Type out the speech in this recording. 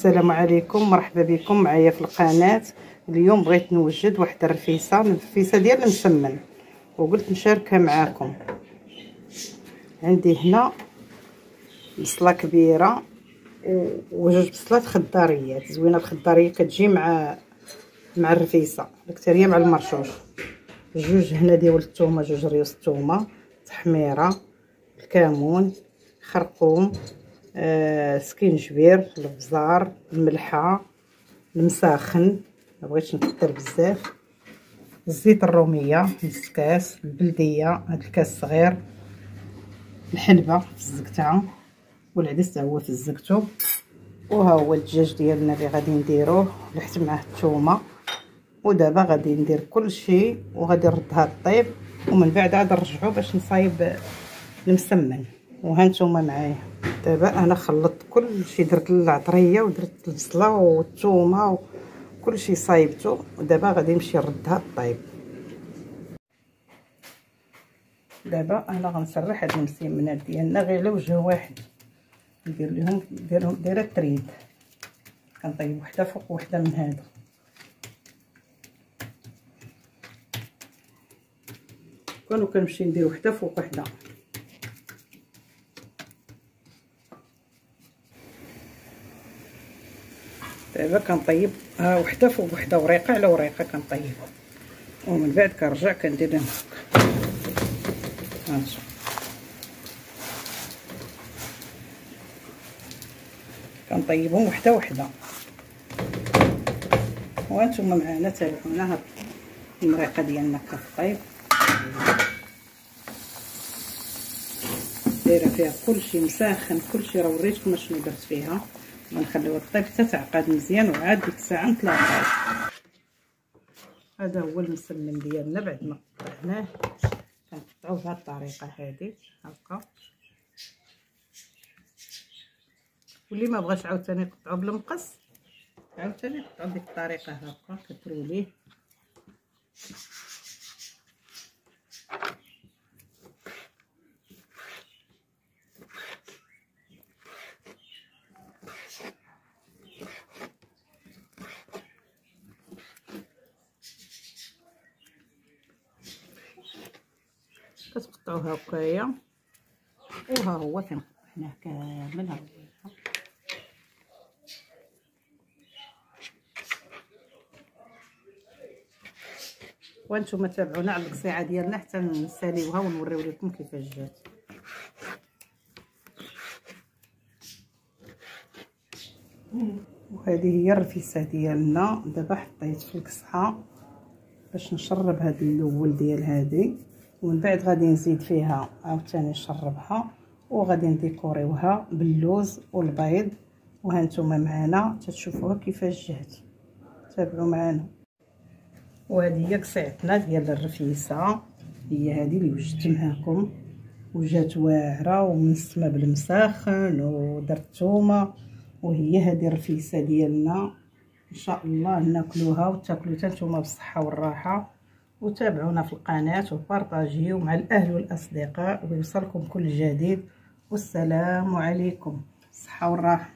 السلام عليكم، مرحبا بكم معايا في القناه. اليوم بغيت نوجد واحد الرفيسه ديال المسمن وقلت نشاركها معاكم. عندي هنا بصله كبيره وجوج بصلات خضاريات زوينه. الخضاريه كتجي مع الرفيسه، الاكثريه مع المرشوش. جوج هنا ديال الثومه، جوج ريوس الثومه، تحميره، الكمون، خرقوم، سكينجبير، الابزار، الملحه، المساخن ما بغيتش نكثر بزاف، الزيت الروميه نص كاس، البلديه هاد الكاس صغير، الحلبه فزقتها والعدس هو فزقته. وها هو الدجاج ديالنا اللي غادي نديروه، لحت معاه الثومه. ودابا غادي ندير كلشي وغادي نردها طيب، ومن بعد عاد نرجعو باش نصايب المسمن. وها نتوما معايا دابا انا خلطت كلشي، درت العطريه ودرت البصله والثومه وكلشي صايبته. ودابا غادي نمشي نردها طيب. دابا انا غنسرح هاد المسمنات ديالنا غير على وجه واحد، ندير لهم دايره التريد، كنطيب وحده فوق وحده من هذا. كانوا كنمشي ندير وحده فوق وحده. دابا كنطيب وحده فوق وحده، وريقه على وريقه كنطيبهم، ومن بعد كنرجع كندير لهم هكا. هانتوما كنطيبهم وحده وحده. وانتم معنا تابعونا هاد المريقه ديالنا كطيب، دايره فيها كلشي مساخن، كلشي راه وريتكم شنو درت فيها. غنخليوها طيب حتى تعقد مزيان، وعاد ديك الساعه نتلاقاو. هذا هو المسمن ديالنا بعد ما قطعناه. كنقطعوه بهذه الطريقه هذه هكا، واللي ما بغاش عاوتاني يقطعو بالمقص عاوتاني يقطعو بديك الطريقه هكا. كترو ليه كتقطعوها هكايا. وها هو فين قطعناه كامل. ها هو وانتم تابعونا على القصيعه ديالنا حتى نساليوها ونوريو لكم كيفاش جات. وهذه هي الرفيسه ديالنا. دابا حطيت في الكسحه باش نشرب هذا الاول ديال هذه، ومن بعد غادي نزيد فيها عاوتاني نشربها، وغادي نديكوريوها باللوز والبيض. وها نتوما معنا تتشوفوها كيفاش جات. تابعوا معنا. وهذه هي قصيعتنا ديال الرفيسه، هي هذه اللي وجدت معكم، وجات واعره ومنسمه بالمساخن ودرت الثومه. وهي هذه الرفيسه ديالنا، ان شاء الله ناكلوها وتاكلوا حتى نتوما بالصحه والراحه. وتابعونا في القناه وبارطاجيو مع الاهل والاصدقاء ويوصلكم كل جديد. والسلام عليكم، الصحه والراحه.